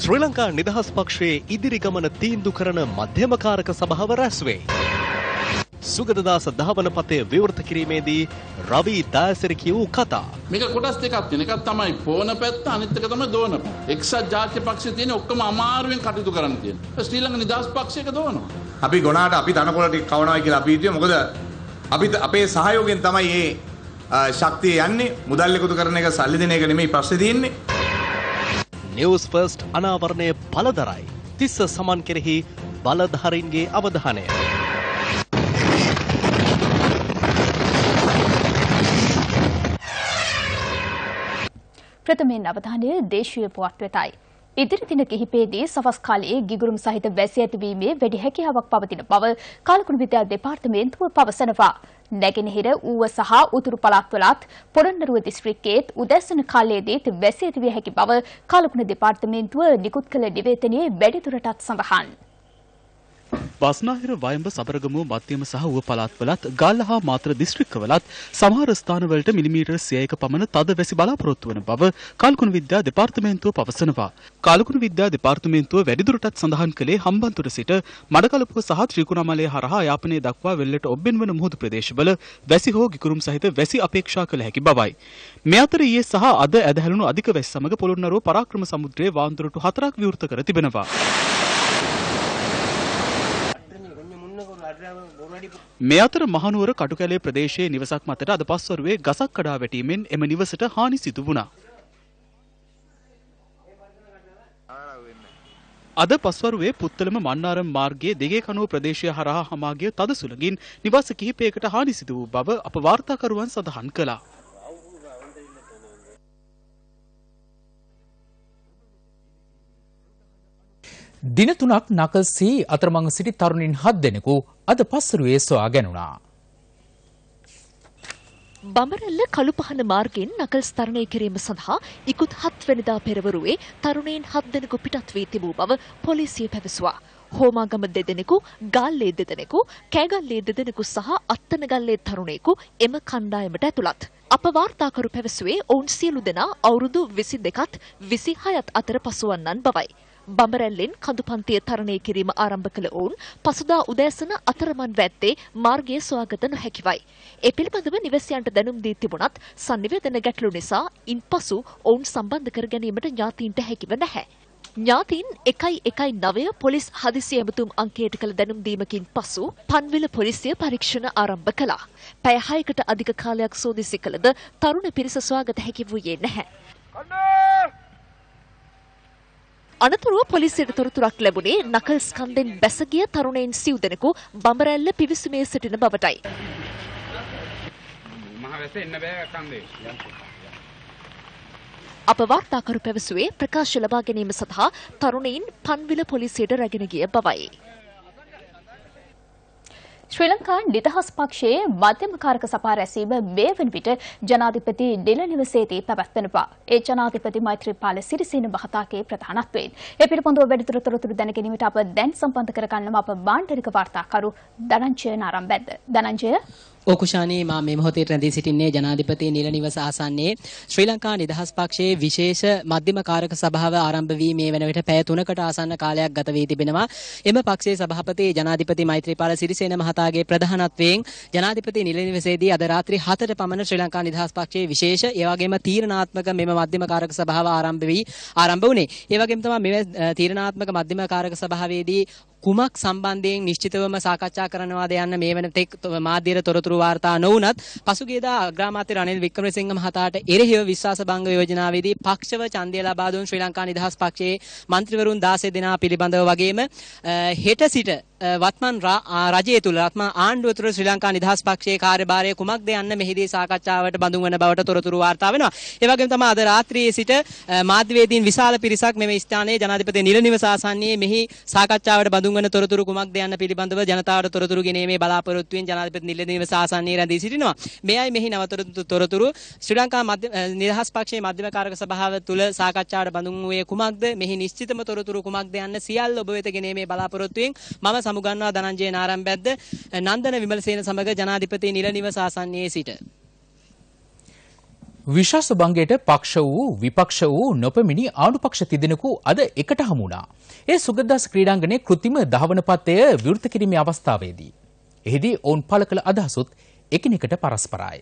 ශ්‍රී ලංකා නිදහස් පක්ෂයේ ඉදිරි ගමන තීන්දුව කරන මධ්‍යමකාරක සභාව රැස් වේ. සුගතදාස දහවනපතේ විවෘත කිරීමේදී රවි දායසිරි කියූ කතා. මේක කොටස් දෙකක් තියෙන. එකක් තමයි පොන පැත්ත, අනිත් එක තමයි දෝන පැත්ත. එක්සත් ජාතික පක්ෂයේ තියෙන ඔක්කොම අමාරුවෙන් කටයුතු කරන්න තියෙන. ශ්‍රී ලංකා නිදහස් පක්ෂයක දෝනවා. අපි ගොනාට අපි දනකොළ ටික කවනවා කියලා අපි හිතුවේ. මොකද අපි අපේ සහයෝගයෙන් තමයි මේ ශක්තිය යන්නේ. මුදල් එකතු කරන එක සල්ලි දෙන එක නෙමෙයි ප්‍රශ්නේ තියෙන්නේ. නිවුස් ෆර්ස්ට් අනාවරණය බලදරයි. තිස්ස සමන් කෙරෙහි බලධාරීන්ගේ අවධානය. ප්‍රථමයෙන් අවධානය දේශීය පුවත් වෙතයි. ඉදිරි දින කිහිපයේදී සවස් කාලයේ ගිගුරුම් සහිත වැසි ඇතිවීමේ වැඩි හැකියාවක් පවතින බව කාලකුණු විද්‍යා දෙපාර්තමේන්තුව පවසනවා. නැගෙනහිර ඌව සහ උතුරු පළාත්වලත් පොළොන්නරුව දිස්ත්‍රික්කයේත් උදැසන කාලයේදීත් වැසි ඇතිවිය හැකි බව කාලකුණු දෙපාර්තමේන්තුව නිකුත් කළ නිවේදනයේ වැඩිදුරටත් සඳහන්. බස්නාහිර වයඹ සබරගමුව මධ්‍යම සහ ඌව පළාත්වලත් ගල්ල හා මාතර දිස්ත්‍රික්කවලත් සමහර ස්ථානවලට මිලිමීටර් 100ක පමණ තද වැසි බලාපොරොත්තු වන බව කාලකුණු විද්‍යා දෙපාර්තමේන්තුව පවසනවා. කාලකුණු විද්‍යා දෙපාර්තමේන්තුව වැඩිදුරටත් සඳහන් කළේ හම්බන්තොට සිට මඩකලපුව සහ ත්‍රිකුණාමලය හරහා යාපනයේ දක්වා වෙල්ලට ඔබ්බෙන් වන මුහුදු ප්‍රදේශවල වැසි හෝ ගිකුරුම් සහිත වැසි අපේක්ෂා කළ හැකි බවයි. මේ අතර ඊයේ සහ අද ඇදහැළුණු අධික වැසි සමග පොළොන්නරුව පරාක්‍රම සමුද්‍රයේ වාන්දුරටු 4ක් විවෘත කර තිබෙනවා. මේ අතර මහනුවර කටුකැලේ ප්‍රදේශයේ නිවසක් මතට අද පස්වරුවේ ගසක් කඩා වැටීමෙන් එම නිවසට හානි සිදු වුණා. අද පස්වරුවේ පුත්තලම මන්නාරම් මාර්ගයේ දෙගේකනුව ප්‍රදේශය හරහා හමා ගිය තද සුළඟින් නිවාස කිහිපයකට හානි සිදු වූ බව අප වාර්තාකරුවන් සඳහන් කළා. දින 3ක් නකල්සී අතරමං සිටි තරුණින් 7 දෙනෙකු අද පස්වරුවේ සොයා ගැනුණා. බඹරැල්ල කළුපහන මාර්ගයෙන් නකල්ස් තරණය කිරීම සඳහා ඉකුත් 7 වෙනිදා පෙරවරුවේ තරුණයින් 7 දෙනෙකු පිටත් වී තිබූ බව පොලිසිය පැවසුවා. හෝමාගම 2 දෙනෙකු, ගාල්ලේ 2 දෙනෙකු, කෑගල්ලේ 2 දෙනෙකු සහ අත්තනගල්ලේ තරුණයෙකු එම කණ්ඩායමට ඇතුළත්. අප වාර්තාකරු පැවසුවේ ඔවුන් සියලු දෙනා අවුරුදු 22ත් 26ත් අතර පසුවන්නන් බවයි. බඹරැල්ලෙන් කඳුපන්තිය තරණය කිරීම ආරම්භ කළ ඔවුන් පසුදා උදෑසන අතරමං වැත්තේ මාර්ගය සොයාගත නොහැකිවයි. ඒ පිළිබඳව නිවැසියන්ට දැනුම් දී තිබුණත් sannivedana ගැටලු නිසා ඉන්පසු ඔවුන් සම්බන්ධ කර ගැනීමට ඥාතීන්ට හැකිව නැහැ. ඥාතීන් 119 පොලිස් හදිසි ඇමතුම් අංකයට කළ දැනුම් දීමකින් පසු පන්විල පොලිසිය පරීක්ෂණ ආරම්භ කළා. පැය 6කට අධික කාලයක් සෝදිසි කළද තරුණ පිරිස සොයාගත හැකි වූයේ නැහැ. අනතුරුව පොලිසියට තොරතුරක් ලැබුණේ නකල්ස් කන්දෙන් බැසගිය තරුණයින් සිව් දෙනෙකු බඹරැල්ල පිවිසුමේ සිටින බවටයි. අප වාර්තාකරු පැවසුවේ ප්‍රකාශ ලබා ගැනීම සඳහා තරුණයින් පන්විල පොලිසියට රැගෙන ගිය බවයි. ශ්‍රී ලංකා නිදහස් පක්ෂයේ මධ්‍යමකාරක සභා රැසීම මේ වන විට ජනාධිපති නිල නිවසේදී පැවැත්වෙනවා. ඒ ජනාධිපති මෛත්‍රීපාල සිරිසේන මහතාගේ ප්‍රධානත්වයෙන්. ඒ පිළිබඳව වැඩිදුර තොරතුරු දැන ගැනීමට අප දැන් සම්බන්ධ කර ගන්නවා අප බාණ්ඩරික වාර්තාකරු ධනංජය නාරම්බැද්ද. ධනංජය ඕකුෂානී මා මේ මොහොතේ රැඳී සිටින්නේ ජනාධිපති නිල නිවස ආසන්නයේ ශ්‍රී ලංකා නිදහස් පක්ෂයේ විශේෂ මධ්‍යම කාරක සභාව ආරම්භ වී මේ වන විට පැය 3කට ආසන්න කාලයක් ගත වී තිබෙනවා. එම පක්ෂයේ සභාපති ජනාධිපති මෛත්‍රීපාල සිරිසේන මහතාගේ ප්‍රධානත්වයෙන් ජනාධිපති නිල නිවසේදී අද රාත්‍රී 7ට පමණ ශ්‍රී ලංකා නිදහස් පක්ෂයේ විශේෂ ඒ වගේම තීරණාත්මක මෙම මධ්‍යම කාරක සභාව ආරම්භ වුණේ. ඒ වගේම තමයි මේ තීරණාත්මක මධ්‍යම කාරක සභාවේදී කුමක් සම්බන්ධයෙන් නිශ්චිතවම සාකච්ඡා කරනවාද යන්න මේ වන තෙක් මාධ්‍යයට තොරතුරු වාර්තා නොවුනත් පසුගියදා අග්‍රාමාත්‍ය රනිල් වික්‍රමසිංහ මහතාට එරෙහිව විශ්වාස භංග යෝජනාවේදී පක්ෂව ඡන්දය ලබා දුන් ශ්‍රී ලංකා නිදහස් පක්ෂයේ മന്ത്രിවරුන් 16 දෙනා පිළිබඳව වගේම හෙට සිට වත්මන් රජය තුල වත්මන් ආණ්ඩුව තුල ශ්‍රී ලංකා නිදහස් පක්ෂයේ කාර්යභාරය කුමක්ද යන්න මෙහිදී සාකච්ඡාවට බඳුන් වන බවට තොරතුරු වාර්තා වෙනවා. ඒ වගේම තමයි අද රාත්‍රියේ සිට මාධ්‍යවේදීන් විශාල පිරිසක් මෙම ස්ථානයේ ජනාධිපති නිල නිවස ආසන්නයේ මෙහි සාකච්ඡාවට බඳුන් වන තොරතුරු කුමක්ද යන්න පිළිබඳව ජනතාවට තොරතුරු ගෙනීමේ බලාපොරොත්තුවෙන් ජනාධිපති නිල නිවස ආසන්නයේ රැඳී සිටිනවා. මෙයයි මෙහි නවතොරතුරු ශ්‍රී ලංකා නිදහස් පක්ෂයේ මධ්‍යම කාරක සභාව තුල සාකච්ඡාවට බඳුන් වූයේ කුමක්ද මෙහි නිශ්චිතම තොරතුරු කුමක්ද යන්න සියල්ල ඔබ වෙත ගෙනීමේ බලාපොරොත්තුවෙන් මම සමුගන්නවා ධනංජය නාරම්බැද්ද නන්දන විමලසේන සමග ජනාධිපති නිල නිවස ආසන්නයේ සිට. විශ්වාස භංගයට පක්ෂ වූ විපක්ෂ වූ නොපෙමිණි ආණ්ඩුපක්ෂ තිදෙනෙකු අද එකට හමු වුණා. ඒ සුගතදාස ක්‍රීඩාංගණයේ කෘත්‍රිම දහවන පත්ය විවෘත කිරීමේ අවස්ථාවේදී එහිදී ඔවුන් පළ කළ අදහසුත් එකිනෙකට පරස්පරයි.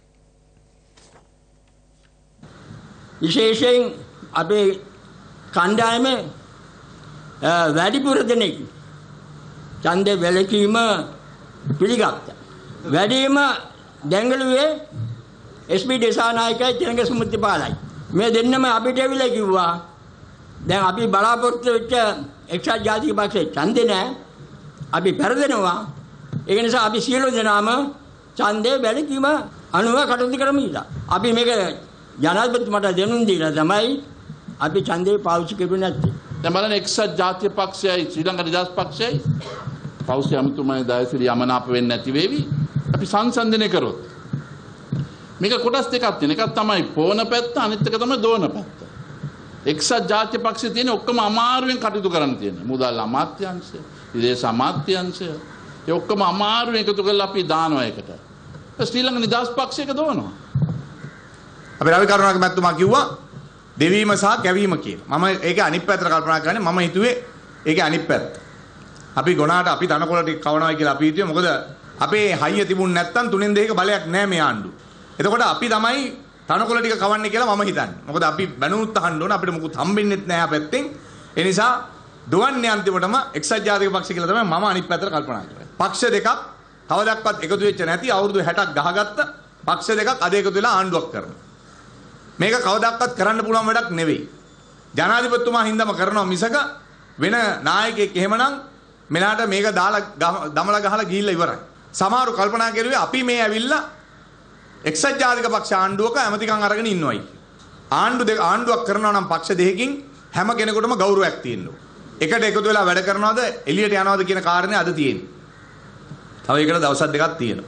විශේෂයෙන් අපේ කණ්ඩායමේ වැඩිපුර දෙනෙක් ඡන්දේ වැළකීම පිළිගත්තා. වැඩිම දැඟලුවේ එස්.පී. දේශානායකයි තිලංග සුමුත්තිපාලයි. මේ දෙන්නම අපිට ඇවිල්ලා කිව්වා දැන් අපි බලාපොරොත්තු වෙච්ච එක්සත් ජාතික පක්ෂේ ඡන්දේ නැහැ. අපි පෙරදෙනවා. ඒක නිසා අපි සියලු දෙනාම ඡන්දේ වැළකීම අනුව කටයුතු කරමු කියලා. අපි මේක ජනාධිපතිතුමාට දෙනුම් දීලා තමයි අපි ඡන්දේ පාවිච්චි කරුවේ නැත්තේ. දැන් බලන්න එක්සත් ජාතික පක්ෂයයි ශ්‍රී ලංකා නිදහස් පක්ෂයයි පෞෂ්‍ය අමතුමයි දායසිරි යමනාප වෙන්නේ නැති වේවි. අපි සංසන්දනය කරොත් මේක කොටස් දෙකක් තියෙන. එකක් තමයි පෝන පැත්ත, අනිත් එක තමයි දෝන පැත්ත. එක්සත් ජාතික පක්ෂයේ තියෙන ඔක්කොම අමාරුවෙන් කටයුතු කරන්න තියෙන. මුදල් අමාත්‍යාංශය, විදේශ අමාත්‍යාංශය, ඒ ඔක්කොම අමාරුවෙන් එකතු කරලා අපි දානවා එකට. ශ්‍රී ලංකා නිදහස් පක්ෂයක දෝනවා. අපි රවි කරුණාක මැතිතුමා කිව්වා දෙවීම සහ කැවීම කියලා. මම ඒක අනිත් පැත්තට කල්පනා කරන්නේ. මම හිතුවේ ඒක අනිත් පැත්ත. අපි ගොනාට අපි තනකොළ ටික කවනවා කියලා අපි හිතුවේ. මොකද අපේ හයිය තිබුණ නැත්තම් 3න් 2ක බලයක් නැහැ මේ ආණ්ඩුව. එතකොට අපි තමයි තනකොළ ටික කවන්නේ කියලා මම හිතන්නේ. මොකද අපි බැනුත් අහන්න ඕන අපිට මුකුත් හම්බෙන්නෙත් නැහැ පැත්තෙන්. ඒ නිසා දුවන්නේ අන්තිමටම එක්සත් ජාතික පක්ෂ කියලා තමයි මම අනිත් පැත්තට කල්පනා කරන්නේ. පක්ෂ දෙකක් කවදාවත් එකතු වෙච්ච නැති අවුරුදු 60ක් ගහගත්ත පක්ෂ දෙකක් අද එකතු වෙලා ආණ්ඩුවක් කරනවා. මේක කවදාවත් කරන්න පුළුවන් වැඩක් නෙවෙයි. ජනාධිපතිතුමා හින්දාම කරනවා මිසක වෙන නායකයෙක් එහෙමනම් මෙලාට මේක දාලා දමලා ගහලා ගිහිල්ලා ඉවරයි. සමහරු කල්පනා කරුවේ අපි මේ ඇවිල්ලා එක්සත් ජාතික පක්ෂ ආණ්ඩුවක ඇමතිකම් අරගෙන ඉන්නවයි. ආණ්ඩුවක් කරනවා නම් පක්ෂ දෙකකින් හැම කෙනෙකුටම ගෞරවයක් තියෙනවා. එකට එකතු වෙලා වැඩ කරනවද එළියට යනවද කියන කාරණේ අද තියෙන්නේ. තව ඒකට දවස් දෙකක් තියෙනවා.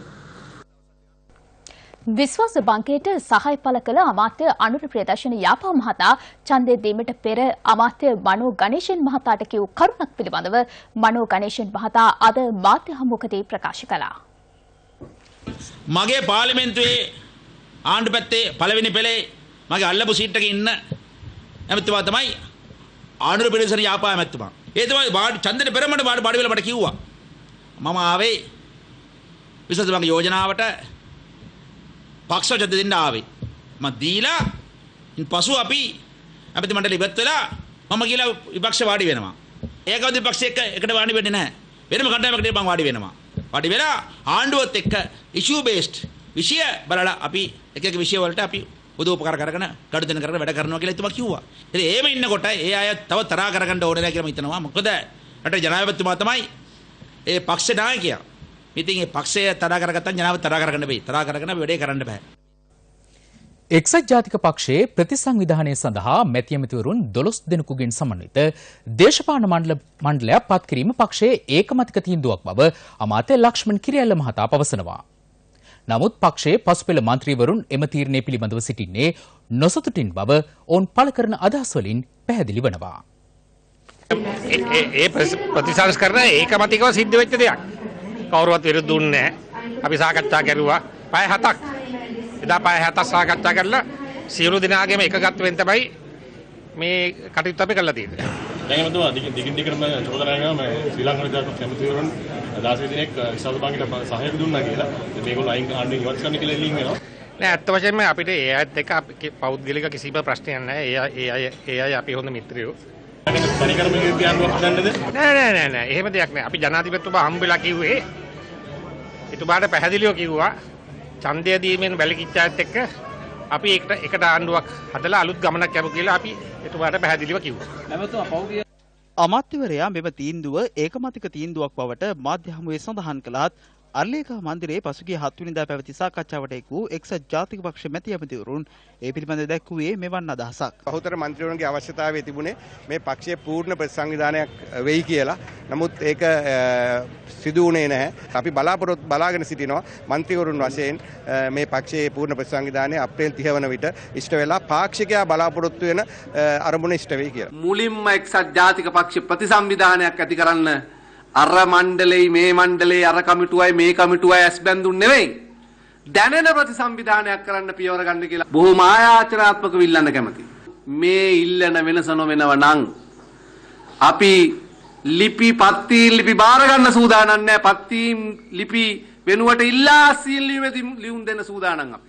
විශ්වාස බංකයට සහාය පළ කළ අමාත්‍ය අනුර ප්‍රියදර්ශන යාපා මහතා ඡන්දය දීමට පෙර අමාත්‍ය මනෝ ගණේෂන් මහතාට කියූ කරුණක් පිළිබඳව මනෝ ගණේෂන් මහතා අද මාධ්‍ය හමුවකදී ප්‍රකාශ කළා. මගේ පාර්ලිමේන්තුවේ ආණ්ඩු පැත්තේ පළවෙනි පෙළේ මගේ අල්ලපු සීට් එකේ ඉන්න ඇමතිතුමා තමයි අනුර ප්‍රියදර්ශන යාපා ඇමතිතුමා. ඒ තමයි ඡන්දෙට පෙර මට බාඩි වෙලා මට කිව්වා. මම ආවේ විශ්වාස බංක යෝජනාවට පක්ෂ දෙන්න ආවේ. මම දීලා පසු අපි අපිට මණ්ඩල ඉවත් වෙලා මම කියලා විපක්ෂ වාඩි වෙනවා. ඒකවද විපක්ෂ එකට වාඩි වෙන්නේ නැහැ. වෙනම කණ්ඩායමකට මම වාඩි වෙනවා. වාඩි වෙලා ආණ්ඩුවත් එක්ක ඉෂුව බේස්ඩ් විෂය බලලා අපි එක එක විෂය වලට අපි උදව්පකාර කරගෙන ගනුදෙනු කරගෙන වැඩ කරනවා කියලා එතුමා කිව්වා. ඉතින් එහෙම ඉන්නකොට ඒ අය තව තරහා කරගන්න ඕනේ නැහැ කියලා මම හිතනවා. මොකද රටේ ජනාධිපතිතුමා තමයි ඒ පක්ෂ නායකයා. ඉතින් මේ පක්ෂය තරහා කරගත්තන් ජනාධිපති තරහා කරගන්න බෑ. තරහා කරගෙන වැඩේ කරන්න බෑ. එක්සත් ජාතික පක්ෂයේ ප්‍රතිසංවිධානය සඳහා මැති ඇමතිවරුන් 12 දෙනෙකුගෙන් සමන්විත දේශපාලන මණ්ඩලයක් පත් කිරීම පක්ෂයේ ඒකමතික තීන්දුවක් බව අමාත්‍ය ලක්ෂ්මන් කිරියල්ල මහතා පවසනවා. නමුත් පක්ෂයේ පසුපෙළ මන්ත්‍රීවරුන් එම තීරණය පිළිබඳව සිටින්නේ නොසතුටින් බව ඔවුන් පළ කරන අදහස් වලින් පැහැදිලි වනවා. ඒ ප්‍රතිසංස්කරණ ඒකමතිකව සිද්ධ වෙච්ච දෙයක්. කවුරුවත් විරුද්ධ දුන්නේ නැහැ. අපි සාකච්ඡා කරුවා. පැය 7ක්. එදා පැය 7ක් සාකච්ඡා කරලා සියලු දෙනාගේම එකගත් වෙන්න තමයි මේ කටයුත්ත අපි කරලා තියෙන්නේ. දැන් මම දිගින් දිගටම චෝදනා කරනවා මම ශ්‍රී ලංකාවේ දාපු කැමතිවරුන් 16 දිනක් විශ්වාස බංකයට සහායක දුන්නා කියලා. මේගොල්ලෝ අයින් ආණ්ඩුවෙන් ඉවත් කරන්න කියලා එළින් වෙනවා. නෑ අත්ත වශයෙන්ම අපිට ඒ අයත් එක්ක පෞද්ගලික කිසිම ප්‍රශ්නයක් නැහැ. ඒ අය අපි හොඳ මිත්‍රයෝ. තනිකරම කියන්නවත් හදන්නද? නෑ. එහෙම දෙයක් නෑ. අපි ජනාධිපතිතුමා හම්බෙලා කිව්වේ එතුමාට පැහැදිලිව කිව්වා ඡන්දය දීමෙන් වැළකීච්ච අයත් එක්ක අපි එකට ආණ්ඩුවක් හදලා අලුත් ගමනක් යමු කියලා අපි එතුමාට පැහැදිලිව කිව්වා. අමාත්‍යවරයා මෙම තීන්දුව ඒකමතික තීන්දුවක් බවට මාධ්‍ය හමුවේ සඳහන් කළත් අර්ලේකා මන්දිරයේ පසුගිය 7 වෙනිදා පැවති සාකච්ඡාවට එක් වූ එක්සත් ජාතික පක්ෂ මැති ඇමතිවරුන් ඒ පිළිබඳව දැක්වුවේ මෙවන් අදහසක්. බහුතර මන්ත්‍රීවරුන්ගේ අවශ්‍යතාවය තිබුණේ මේ පක්ෂයේ පූර්ණ ප්‍රතිසංවිධානයක් වෙයි කියලා. නමුත් ඒක සිදු වුණේ නැහැ. අපි බලාගෙන සිටිනවා මන්ත්‍රීවරුන් වශයෙන් මේ පක්ෂයේ පූර්ණ ප්‍රතිසංවිධානය අප්‍රේල් 30 වන විට ඉෂ්ට වෙලා පාක්ෂිකයා බලාපොරොත්තු වෙන අරමුණ ඉෂ්ට වෙයි කියලා. මුලින්ම එක්සත් ජාතික පක්ෂ ප්‍රතිසංවිධානයක් ඇති කරන්න අර මණ්ඩලෙයි මේ මණ්ඩලේ අර කමිටුවයි මේ කමිටුවයි ඇස් බැඳුන් නෙවෙයි දැනෙන ප්‍රතිසංවිධානයක් කරන්න පියවර ගන්න කියලා බොහොම ආයාචනාත්මකව ඉල්ලන්න කැමතියි. මේ ඉල්ලන වෙනස නොවෙනව නම් අපි ලිපි පත්තින් ලිපි බාර ගන්න සූදානම් නැහැ. පත්තින් ලිපි වෙනුවට ඉල්ලා ලියුම් දෙන්න සූදානම් අපි.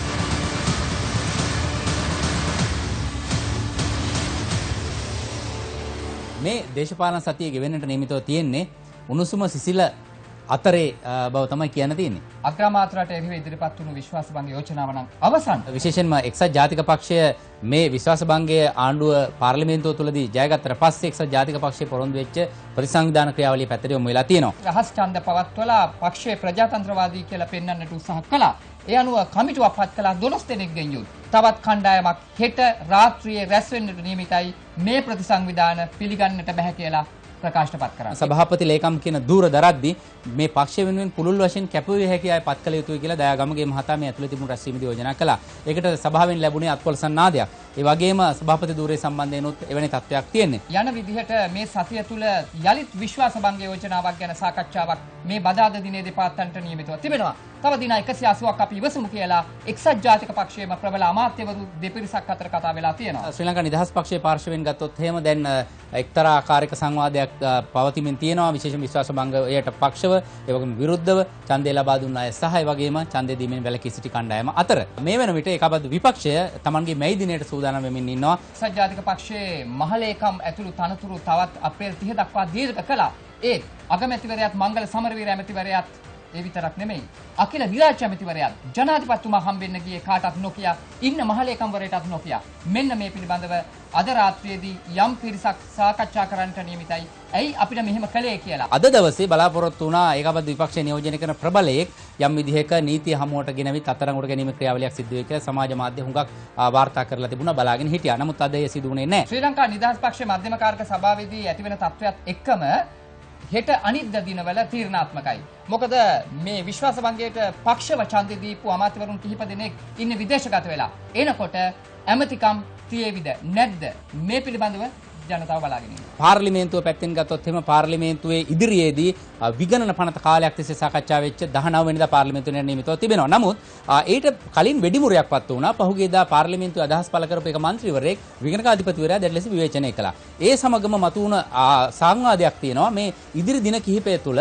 මේ දේශපාලන සතිය ගෙවෙන්නට නියමිතව තියෙන්නේ උණුසුම සිසිල අතරේ බව තමයි කියන්න තියෙන්නේ. අග්‍රාමාත්‍යරට එරෙහිව ඉදිරිපත් වුණු විශ්වාසභංග යෝජනාව නම් අවසන්. විශේෂයෙන්ම එක්සත් ජාතික පක්ෂය මේ විශ්වාසභංගයේ ආණ්ඩුව පාර්ලිමේන්තුව තුලදී ජයගත්තට පස්සේ එක්සත් ජාතික පක්ෂයේ පොරොන්දු වෙච්ච ප්‍රතිසංවිධාන ක්‍රියාවලිය පැත්තට යොමු වෙලා තියෙනවා. රහස් ඡන්ද පවත්වලා පක්ෂයේ ප්‍රජාතන්ත්‍රවාදී කියලා පෙන්වන්නට උත්සාහ කළා. ඒ අනුව කමිටුවක් පත් කළා 12 දෙනෙක්ගෙන් යුත්. තවත් කණ්ඩායමක් හෙට රාත්‍රියේ රැස් වෙන්නට නියමිතයි. මේ ප්‍රතිසංවිධාන පිළිගන්නට බැහැ කියලා ප්‍රකාශපත් කරා. සභාපති ලේකම් කියන දූර දරද්දී මේ පක්ෂ වෙනුවෙන් පුළුල් වශයෙන් කැපුවේ හැකි අය පත් කළ යුතුයි කියලා දයාගමගේ මහතා මේ ඇතුළේ තිබුණු රැස්වීමේදී යෝජනා කළා. ඒකට සභාවෙන් ලැබුණේ අත්පොලසන් නාදයක්. ඒ වගේම සභාපති ධූරයේ සම්බන්ධයෙන් උත් එවැනි තත්ත්වයක් තියෙන්නේ. යන විදිහට මේ සතිය තුල යලිත් විශ්වාසභංග යෝජනාවක් ගැන සාකච්ඡාවක් මේ බදාද දිනේ දෙපාර්තමේන්තට නියමිතව තිබෙනවා. තව දින 180ක් අපි ඉවසමු කියලා එක්සත් ජාතික පක්ෂයේම ප්‍රබල අමාත්‍යවරු දෙපිරිසක් අතර කතා වෙලා තියෙනවා. ශ්‍රී ලංකා නිදහස් පක්ෂයේ පාර්ශවයෙන් ගත්තොත් එහෙම දැන් එක්තරා ආකාරයක සංවාදයක් පවතිමින් තියෙනවා. විශේෂම විශ්වාසභංගයට පක්ෂව ඒ වගේම විරුද්ධව ඡන්දය ලබා දුන්න අය සහ ඒ වගේම ඡන්දය දීමෙන් වැළකී සිටි කණ්ඩායම අතර මේ වෙන විට ඒකාබද්ධ විපක්ෂය තමන්ගේ මැයි දිනයට සූදානම් වෙමින් ඉන්නවා. එක්සත් ජාතික පක්ෂයේ මහලේකම් ඇතුළු තනතුරු තවත් අප්‍රේල් 30 දක්වා දීර්ඝ කළා. ඒත් අගමැතිවරයාත් මංගල සමරවීර ඇමතිවරයාත් ඒ විතරක් නෙමෙයි. අකිල විරාජ්‍ය ඇමතිවරයාත් ජනාධිපතිතුමා හම්බෙන්න ගියේ කාටත් නොකිය ඉන්න මහලේකම්වරයටත් නොකිය. මෙන්න මේ පිළිබඳව අද රාත්‍රියේදී යම් පිරිසක් සාකච්ඡා කරන්නට නියමිතයි. ඇයි අපිට මෙහෙම කළේ කියලා. අද දවසේ බලාපොරොත්තු වුණා ඒකාබද්ධ විපක්ෂය නියෝජනය කරන ප්‍රබලයෙක් යම් විදිහක නීතිය හමුවට ගෙනවිත් අතරඟුට ගැනීම ක්‍රියාවලියක් සිදු වෙයි කියලා සමාජ මාධ්‍ය හුඟක් වාර්තා කරලා තිබුණා බලාගෙන හිටියා. නමුත් අද ඒ සිදු වුණේ නැහැ. ශ්‍රී ලංකා නිදහස් පක්ෂයේ මධ්‍යම කාරක සභාවේදී ඇතිවෙන තත්ත්වයක් එක්කම හෙට අනිද්ද දිනවල තීරණාත්මකයි. මොකද මේ විශ්වාසභංගයට පක්ෂව ඡන්දෙ දීපු අමාත්‍යවරුන් කිහිප දෙනෙක් ඉන්නේ විදේශගත වෙලා. එනකොට ඇමතිකම් තියේවිද නැද්ද මේ පිළිබඳව ජනතාව බලාගෙන ඉන්නවා. පාර්ලිමේන්තුව පැත්තෙන් ගත්තොත් එහෙම පාර්ලිමේන්තුවේ ඉදිරියේදී විගණන පනත කාලයක් තිස්සේ සාකච්ඡා වෙච්ච 19 වෙනිදා පාර්ලිමේන්තුවේ නියමිතව තිබෙනවා. නමුත් ඊට කලින් වෙඩිමුරයක්පත් වුණා. පහුගියදා පාර්ලිමේන්තුවේ අදහස් පළ කරපු එක മന്ത്രിවරයෙක් විගණකාධිපතිවරයා දැඩි ලෙස විවේචනය කළා. ඒ සමගම මතුවන සංවාදයක් තියෙනවා මේ ඉදිරි දින කිහිපය තුළ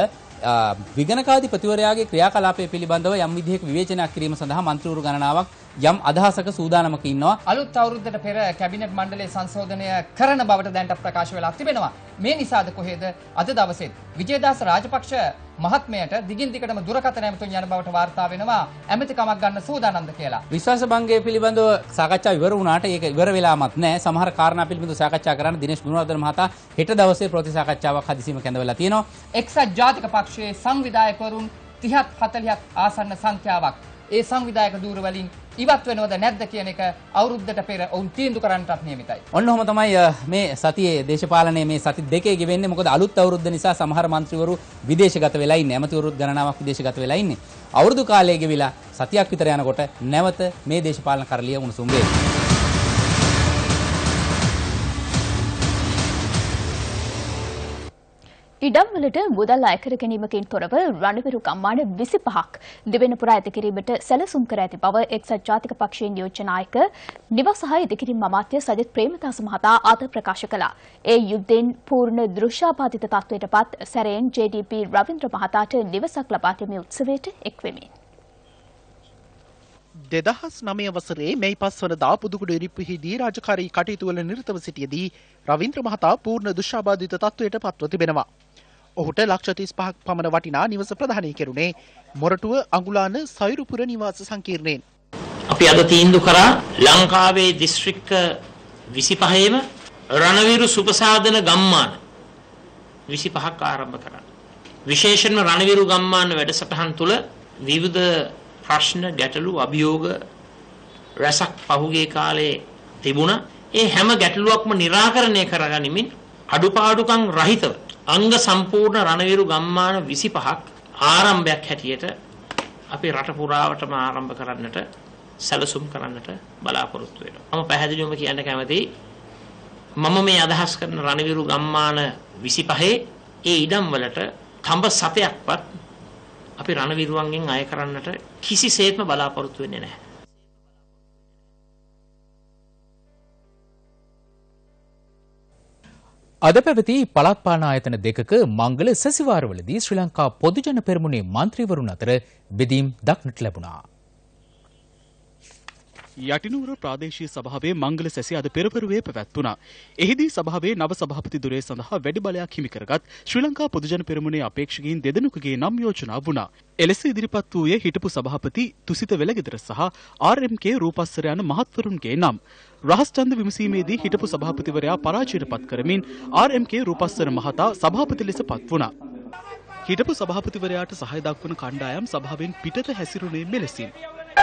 විගණකාධිපතිවරයාගේ ක්‍රියාකලාපය පිළිබඳව යම් විදිහක විවේචනයක් කිරීම සඳහා മന്ത്രിවරු ගණනාවක් යම් අදහසක සූදානමක ඉන්නවා. අලුත් අවුරුද්දට පෙර කැබිනට් මණ්ඩලයේ සංශෝධනය කරන බවට දැනට ප්‍රකාශ වෙලා තිබෙනවා. මේ නිසාද කොහෙද අද දවසේ විජේදාස රාජපක්ෂ මහත්මයාට දිගින් දිගටම දුරකථන ඇමතුම් යන බවට වාර්තා වෙනවා ඇමතිකමක් ගන්න සූදානම්ද කියලා. විශ්වාසභංගය පිළිබඳව සාකච්ඡා ඉවර වුණාට ඒක ඉවර වෙලාමත් නැහැ. සමහර කාරණා පිළිබඳව සාකච්ඡා කරන්න දිනේෂ් ගුණවර්ධන මහතා හෙට දවසේ ප්‍රති සාකච්ඡාවක් හදිසියෙම කැඳවලා තියෙනවා. එක්සත් ජාතික පක්ෂයේ සංවිධායකවරුන් 30ක් 40ක් ආසන්න සංඛ්‍යාවක් ඒ සංවිධායක ධූර වලින් ඉවත් වෙනවද නැද්ද කියන එක අවුරුද්දට පෙර ඔවුන් තීන්දුව කරන්නටත් නියමිතයි. ඔන්න ඔහම තමයි මේ සතියේ දේශපාලනයේ මේ සති දෙකේ ගෙවෙන්නේ. මොකද අලුත් අවුරුද්ද නිසා සමහර മന്ത്രിවරු විදේශගත වෙලා ඉන්නේ. ඇමතිවරුත් ගණනාවක් විදේශගත වෙලා ඉන්නේ. අවුරුදු කාලය ගෙවිලා සතියක් විතර යනකොට නැවත මේ දේශපාලන කරලිය උණුසුම් වේ. ඉඩම්වලට මුදල් අය කර ගැනීමකින් තොරව රණවිරු ගම්මාන 25ක් දෙවෙනි පුර ඇති කිරීමට සැලසුම් කර ඇති බව එක්සත් ජාතික පක්ෂයේ නියෝජ්‍ය නායක නිවාස හා ඉදිකිරීම් අමාත්‍ය සජිත් ප්‍රේමදාස මහතා අද ප්‍රකාශ කළා. ඒ යුද්ධෙන් පූර්ණ දෘශ්‍යාබාධිත තත්ත්වයටපත් සැරයෙන් JDP රවින්ද්‍ර මහතාට නිවසක් ලබා දීමේ උත්සවයට එක් වෙමින් 2009 වසරේ මැයි 5 වනදා පුදුකුඩු ඉරිප්පුහිදී රාජකාරී කටයුතු වල නිරතව සිටියේදී රවින්ද්‍ර මහතා පූර්ණ දෘශ්‍යාබාධිත තත්ත්වයට පත්ව තිබෙනවා. ඔහුට ලක්ෂ 35ක් පමණ වටිනා නිවස ප්‍රදානය කෙරුණේ මොරටුව අඟුලාන සයුරුපුර නිවාස සංකීර්ණයෙන්. අපි අද තීන්දුව කරා ලංකාවේ දිස්ත්‍රික්ක 25ෙම රණවිරු සුපසාදන ගම්මාන 25ක් ආරම්භ කරා. විශේෂයෙන්ම රණවිරු ගම්මාන වැඩසටහන් තුල විවිධ ප්‍රශ්න ගැටලු අභියෝග රසක් පහුගිය කාලේ තිබුණා. ඒ හැම ගැටලුවක්ම निराකරණය කරගනිමින් අඩුපාඩුකම් රහිතව අංග සම්පූර්ණ රණවිරු ගම්මාන 25ක් ආරම්භයක් හැටියට අපි රට පුරාවටම ආරම්භ කරන්නට සැලසුම් කරන්නට බලාපොරොත්තු වෙනවා. මම පැහැදිලිවම කියන්න කැමතියි මම මේ අදහස් කරන රණවිරු ගම්මාන 25 ඒ ඉඩම් වලට තඹ සතයක්වත් අපි අපි රණවිරුවන්ගෙන් අය කරන්නට කිසිසේත්ම බලාපොරොත්තු වෙන්නේ නැහැ. අද පැවති පළාත් පාලන ආයතන දෙකක මංගල සැසිවාරවලදී ශ්‍රී ලංකා පොදුජන පෙරමුණේ මන්ත්‍රීවරුන් අතර බෙදීම් දක්නට ලැබුණා. යටිනුවර ප්‍රාදේශීය සභාවේ මංගල සැසිය අද පෙරපරුවේ පැවැත්වුණා. එහිදී සභාවේ නව සභාපති ධුරය සඳහා වැඩි බලයක් හිමි කරගත් ශ්‍රී ලංකා පොදුජන පෙරමුණේ අපේක්ෂකයින් දෙදෙනෙකුගේ නම් යෝජනා වුණා. එලෙස ඉදිරිපත් වූයේ හිටපු සභාපති තුසිත වෙලගෙදර සහ RMK රූපස්සර යන මහත්වරුන්ගේ නම්. රහස් ඡන්ද විමසීමේදී හිටපු සභාපතිවරයා පරාජයට පත් කරමින් RMK රූපස්සර මහතා සභාපති ලෙස පත් වුණා. හිටපු සභාපතිවරයාට සහාය දක්වන කණ්ඩායම් සභාවෙන් පිටත හැසිරුණේ මෙලෙසින්.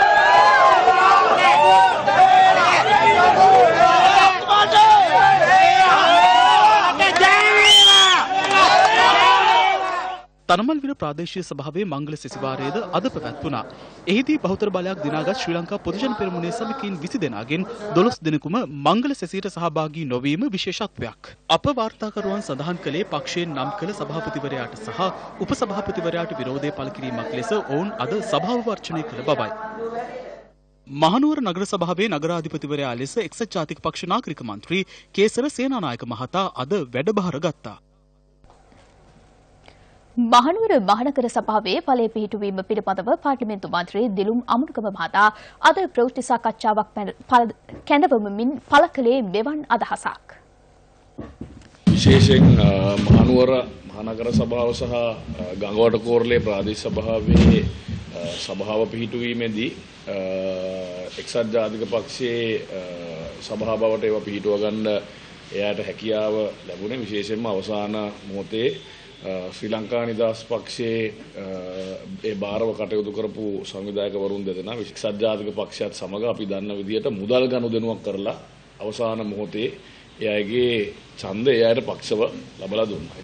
තනමල්විල ප්‍රාදේශීය සභාවේ මංගල සැසිවාරයේද අද පැවැත්වුණා. එහිදී බහුතර බලයක් දිනාගත් ශ්‍රී ලංකා පොදුජන පෙරමුණේ සමගින් 20 දෙනාගෙන් 12 දෙනෙකුම මංගල සැසියට සහභාගී නොවීම විශේෂත්වයක්. අප වාර්තාකරුවන් සඳහන් කළේ පක්ෂයෙන් නම් කළ සභාපතිවරයාට සහ උපසභාපතිවරයාට විරෝධය පළ කිරීමක් ලෙස ඔවුන් අද සභාව වර්ජනය කළ බවයි. මහනුවර නගර සභාවේ නගරාධිපතිවරයා ලෙස එක්සත් ජාතික පක්ෂ නාගරික මන්ත්‍රී කේසර සේනානායක මහතා අද වැඩභාර ගත්තා. මහනුවර මහනගර සභාවේ ඵලය පිහිටුවීම පිළිබඳව පාර්ලිමේන්තු මන්ත්‍රී දිලුම් අමුණුගම මහතා අද ප්‍රවෘත්ති සාකච්ඡාවක් කැඳවමින් පළ කළේ මෙවන් අදහසක්. විශේෂයෙන් මහනුවර මහනගර සභාව සහ ගංගවඩ කෝරළේ ප්‍රාදේශ සභාවේ සභාව පිහිටුවීමේදී එක්සත් ජාතික පක්ෂයේ සභා බවට ඒවා පිහිටුව ගන්න එයාට හැකියාව ලැබුණේ විශේෂයෙන්ම අවසාන මොහොතේ ශ්‍රී ලංකා නිදහස් පක්ෂයේ ඒ බාරව කටයුතු කරපු සංවිධායකවරුන් දෙදෙනා එක්සත් ජාතික පක්ෂයත් සමග අපි දන්න විදියට මුදල් ගනුදෙනුවක් කරලා අවසාන මොහොතේ එයාගේ ඡන්දය එයාට පක්ෂව ලබා දුන්නා.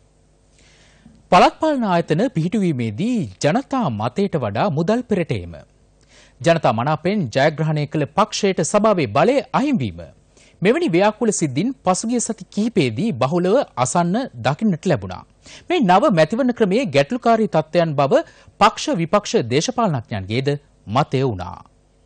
පළාත් පාලන ආයතන පිහිටුවීමේදී ජනතා මතයට වඩා මුදල් පෙරටීම. ජනතා මනාපෙන් ජයග්‍රහණය කළ පක්ෂයට සභාවේ බලය අහිමිවීම. මෙවැනි ව්‍යාකූල සිද්ධීන් පසුගිය සති කිහිපයේදී බහුලව අසන්න දකින්නට ලැබුණා. මේ නව මැතිවරණ ක්‍රමයේ ගැටලුකාරී තත්ත්වයන් බව පක්ෂ විපක්ෂ දේශපාලනඥයන්ගේද මතය වුණා.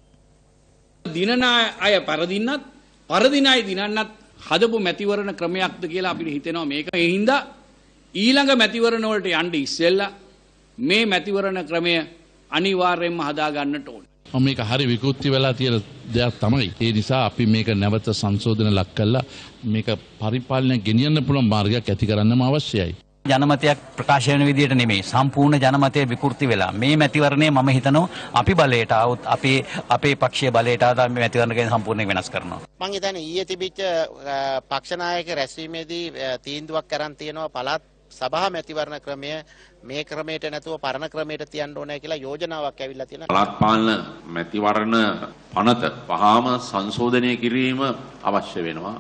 දිනන අය පරදින්නත් පරදින අය දිනන්නත් හදපු මැතිවරණ ක්‍රමයක්ද කියලා අපිට හිතෙනවා මේක. ඒ හින්දා ඊළඟ මැතිවරණ වලට යන්න ඉස්සෙල්ලා මේ මැතිවරණ ක්‍රමය අනිවාර්යයෙන්ම හදා ගන්නට ඕනේ. මේක හරි විකෘති වෙලා තියෙන දෙයක් තමයි. ඒ නිසා අපි මේක නැවත සංශෝධන ලක් කළා මේක පරිපාලනය ගෙනියන්න පුළුවන් මාර්ගයක් ඇති කරන්නම අවශ්‍යයි. ජනමතයක් ප්‍රකාශ වෙන විදියට නෙමෙයි සම්පූර්ණ ජනමතය විකෘති වෙලා මේ මැතිවරණය මම හිතනවා අපි බලයට આવොත් අපේ පක්ෂීය බලයට ආවම මේ මැතිවරණය සම්පූර්ණයෙන් වෙනස් කරනවා. මම හිතන්නේ ඊයේ තිබිච්ච පක්ෂ නායක රැස්වීමේදී තීන්දුවක් කරන් තියෙනවා පළාත් සභා මැතිවරණ ක්‍රමය මේ ක්‍රමයට නැතුව පරණ ක්‍රමයට තියන්න ඕනේ කියලා යෝජනාවක් ඇවිල්ලා තියෙනවා. පළාත් පාලන මැතිවරණ පනත වහාම සංශෝධනය කිරීම අවශ්‍ය වෙනවා.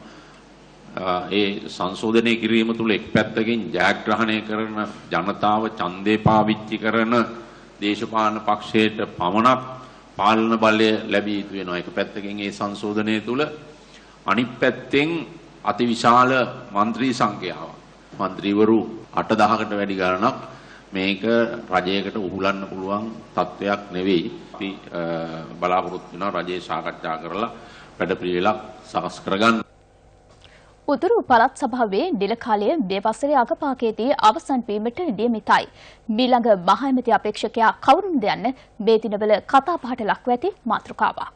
ඒ සංශෝධනය කිරීම තුළ එක් පැත්තකින් ජයග්‍රහණය කරන ජනතාව ඡන්දේ පාවිච්චි කරන දේශපාලන පක්ෂයට පමණක් පාලන බලය ලැබිය යුතු වෙනවා. එක පැත්තකින් ඒ සංශෝධනය තුළ අනිත් පැත්තෙන් අතිවිශාල മന്ത്രി සංඛ්‍යාවක් മന്ത്രിවරු 8,000කට වැඩි ගණනක් මේක රජයකට උහුලන්න පුළුවන් තත්වයක් නෙවෙයි. අපි බලාපොරොත්තු වෙනවා රජයේ සාකච්ඡා කරලා වැඩපිළිවෙලක් සකස් කරගන්න. උතුරු පළාත් සභාවේ නිල කාලය මේ වසරේ අගපාකයේදී අවසන් වීමට නියමිතයි. මීළඟ මහ ඇමති අපේක්ෂකයා කවුරුන්ද යන්න මේ දිනවල කතා බහට ලක්ව ඇති මාතෘකාවක්.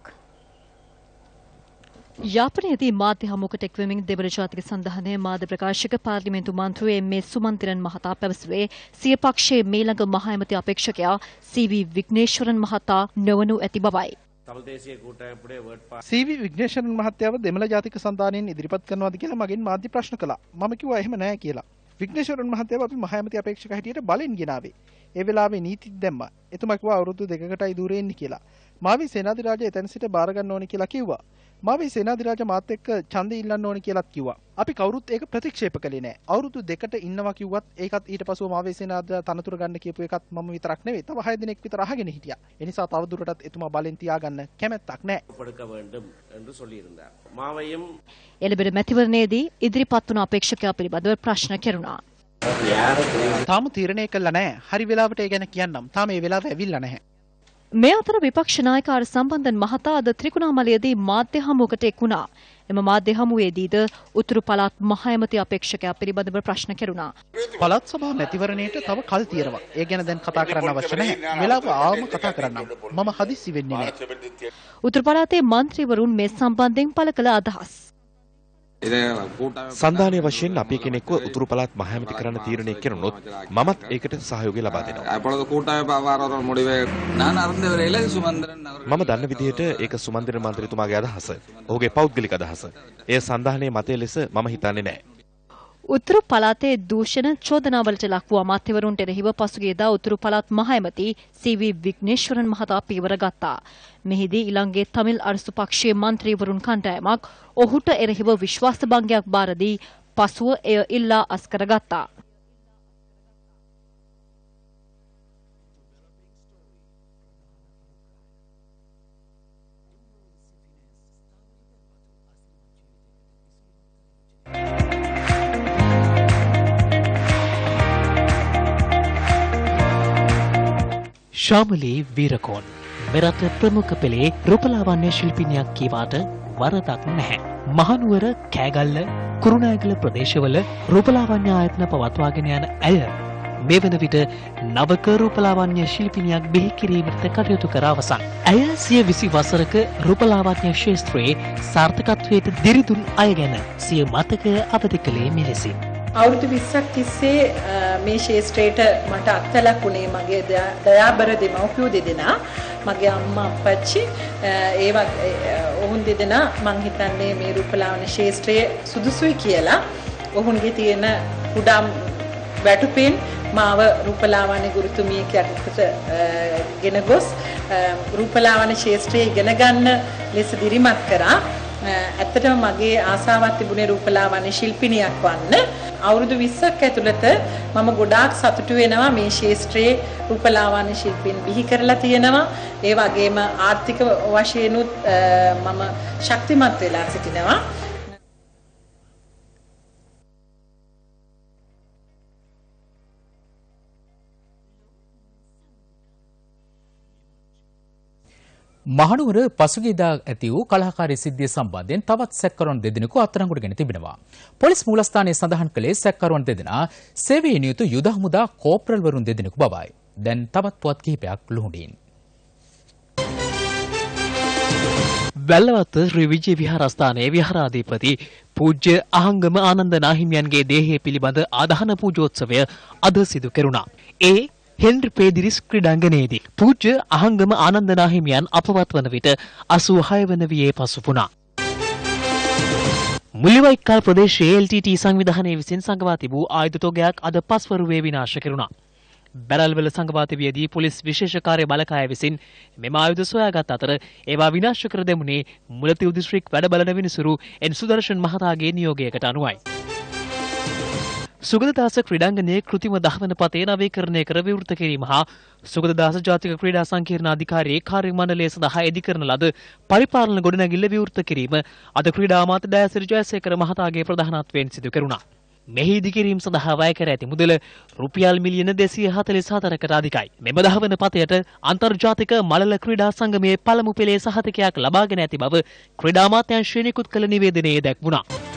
යාපනයේදී මාධ්‍ය හමුවකට එක්වමින් දෙවන ජාතික සන්ධානයේ මාධ්‍ය ප්‍රකාශක පාර්ලිමේන්තු මන්ත්‍රී එම්.ඒ. සුමන්තිරන් මහතා පැවසුවේ සිය පක්ෂයේ මීළඟ මහ ඇමති අපේක්ෂකයා සී.වී. විග්නේශ්වරන් මහතා නොවනු ඇති බවයි. සී.වී. විග්නේශ්වරන් මහත්තයාව දෙමළ ජාතික සන්ධානයෙන් ඉදිරිපත් කරනවාද කියලා මගෙන් මාධ්‍ය ප්‍රශ්න කළා. මම කිව්වා එහෙම නැහැ කියලා. විග්නේශ්වරන් මහත්තයාව අපි මහ ඇමති අපේක්ෂක හැටියට බලෙන් ගෙනාවේ. ඒ වෙලාවේ නීතිත් දැම්මා. එතුමා කිව්වා අවුරුදු 2කටයි දුරේ ඉන්නේ කියලා. මාවි සේනාධිරාජය එතන සිට බාර ගන්න ඕනේ කියලා කිව්වා. මාවි සේනාධිරාජ මාත් එක්ක ඡන්දය ඉල්ලන්න ඕනේ කියලාත් කිව්වා. අපි කවුරුත් ඒක ප්‍රතික්ෂේප කළේ නැහැ. අවුරුදු 2කට ඉන්නවා කිව්වත් ඒකත් ඊට පස්ව මාවි සේනාධිරාජ තනතුර ගන්න කියපු එකත් මම විතරක් නෙවෙයි. තව 6 දිනක් විතර අහගෙන හිටියා. ඒ නිසා තව දුරටත් එතුමා බලෙන් තියාගන්න කැමැත්තක් නැහැ. එළඹෙන මැතිවරණයේදී ඉදිරිපත් වුණ අපේක්ෂකයා පිළිබඳව ප්‍රශ්න කෙරුණා. තාම තීරණය කළා නැහැ. හරි වෙලාවට ඒ ගැන කියන්නම්. තාම ඒ වෙලාව ඇවිල්ලා නැහැ. මේ අතර විපක්ෂ නායක ආර් සම්බන්ධන් මහතා අද ත්‍රිකුණාමලයේදී මාධ්‍ය හමුවකට එක් වුණා. එම මාධ්‍ය හමුවේදීද උතුරු පළාත් මහ ඇමති අපේක්ෂකයා පිළිබඳව ප්‍රශ්න කෙරුණා. පළාත් සභා මැතිවරණයට තව කල් තියෙනවා. ඒ ගැන දැන් කතා කරන්න අවශ්‍ය නැහැ. වෙලාව ආවම කතා කරන්නම්. මම හදිස්සි වෙන්නේ නැහැ. උතුරු පළාතේ മന്ത്രിවරුන් මේ සම්බන්ධයෙන් පළ කළ අදහස්. සන්ධානය වශයෙන් අපි කෙනෙක්ව උතුරු පළාත් මහ ඇමති කරන්න තීරණය කරනොත් මමත් ඒකට සහයෝගය ලබා දෙනවා. මම දන්න විදිහට ඒක සුමන්දිර මන්ත්‍රීතුමාගේ අදහස. ඔහුගේ පෞද්ගලික අදහස. එය සන්ධානයේ මතය ලෙස මම හිතන්නේ නැහැ. උතුරු පළාතේ දූෂණ චෝදනාවලට ලක් වූ අමාත්‍යවරුන්ට එරෙහිව පසුගියදා උතුරු පළාත් මහ ඇමති සී.වී. විග්නේශ්වරන් මහතා පියවර ගත්තා. මෙහිදී ඊළඟේ තමිල් අරසු පක්ෂයේ මන්ත්‍රීවරුන් කණ්ඩායමක් ඔහුට එරෙහිව විශ්වාසභංගයක් බාර දී පසුව එය ඉල්ලා අස්කරගත්තා. ශාමලී වීරකෝන් මෙරට ප්‍රමුඛ පෙළේ රූපලාවන්‍ය ශිල්පිනියක් කීවාට වරදක් නැහැ. මහනුවර, කෑගල්ල, කුරුණෑගල ප්‍රදේශවල රූපලාවන්‍ය ආයතන පවත්වාගෙන යන ඇය මේ වන විට නවක රූපලාවන්‍ය ශිල්පිනියක් බිහි කිරීමට කටයුතු කර අවසන්. ඇය 20 වසරක රූපලාවන්‍ය ක්ෂේත්‍රයේ සාර්ථකත්වයට දිරිදුන් අය ගැන සිය මතකය අවදි කළේ මෙලෙසින්. අවුරුදු 20ක් තිස්සේ මේ ශේෂ්ත්‍රයට මට අත්ලක් වුණේ මගේ දයාබර දෙමව්පියෝ දෙදෙනා, මගේ අම්මා අප්පච්චි, ඔවුන් දෙදෙනා මං හිතන්නේ මේ රූපලාවන්‍ය ශේෂ්ත්‍රයේ සුදුසුයි කියලා ඔවුන්ගේ තියෙන කුඩා වැටුපෙන් මාව රූපලාවන්‍ය ගුරුතුමියක් යටතට ගෙන ගොස් රූපලාවන්‍ය ශේෂ්ත්‍රයේ ඉගෙන ගන්න ලෙස දිරිමත් කරා. ඇත්තටම මගේ ආසාවක් තිබුණේ රූපලාවන්‍ය ශිල්පිනියක් වන්න. අවුරුදු 20ක් ඇතුළත මම ගොඩාක් සතුටු වෙනවා මේ ශාස්ත්‍රයේ රූපලාවන්‍ය ශිල්පීන් බිහි කරලා තියෙනවා. ඒ වගේම ආර්ථික වශයෙන්ුත් මම ශක්තිමත් වෙලා සිටිනවා. මහනුවර පසුගියදා ඇති වූ කලහකාරී සිද්ධිය සම්බන්ධයෙන් තවත් සැකකරුවන් දෙදෙනෙකු අත්අඩංගුවට ගෙන තිබෙනවා. පොලිස් මූලස්ථානයේ සඳහන් කළේ සැකකරුවන් දෙදෙනා සේවයේ නියුතු යුද හමුදා කෝප්‍රල්වරුන් දෙදෙනෙකු බවයි. දැන් තවත් පුවත් කිහිපයක් ලුහුඬින්. වැල්ලවත්ත ශ්‍රී විජය විහාරස්ථානයේ විහාරාධිපති පූජ්‍ය අහංගම ආනන්ද නාහිමියන්ගේ දේහය පිළිබඳ ආදාහන පූජෝත්සවය අද සිදු කෙරුණා. හෙන්රි පේදිරිස් ක්‍රීඩාංගණයේදී පූජ්‍ය අහංගම ආනන්ද නාහිමියන් අපවත් වන විට 86 වන වියේ පසු වුණා. මුල්ලිවයික්කල් ප්‍රදේශයේ LTT සංවිධානයේ විසින් සංගවා තිබූ ආයුධ තොගයක් අද පස්වරුවේ විනාශ කෙරුණා. බැරල්වල සංගවා තිබියදී පොලිස් විශේෂ කාර්ය බළකාය විසින් මෙම ආයුධ සොයාගත් අතර ඒවා විනාශ කර දැමුණේ මුලතිව් දිස්ත්‍රික් වැඩ බලන විනිසුරු එන් සුදර්ශන් මහතාගේ නියෝගයකට අනුවයි. සුගතදාස ක්‍රීඩාංගණයේ කෘතිම දහවන පතේ නවීකරණය කර විවෘත කිරීම හා සුගතදාස ජාතික ක්‍රීඩා සංකීර්ණ අධිකාරියේ කාර්ය මණ්ඩලය සඳහා එදි කරන ලද පරිපාලන ගොඩනැගිල්ල විවෘත කිරීම අද ක්‍රීඩා අමාත්‍ය දයාසිරි ජයසේකර මහතාගේ ප්‍රධානත්වයෙන් සිදු කෙරුණා. මෙහි ඉදි කිරීම සඳහා වැය කර ඇති මුදල රුපියල් මිලියන 244කට අධිකයි. මෙම දහවන පතයට අන්තර්ජාතික මළල ක්‍රීඩා සංගමයේ පළමු පෙළේ සහතිකයක් ලබාගෙන ඇති බව ක්‍රීඩා අමාත්‍යාංශය නිකුත් කළ නිවේදනයේ දැක්වුණා.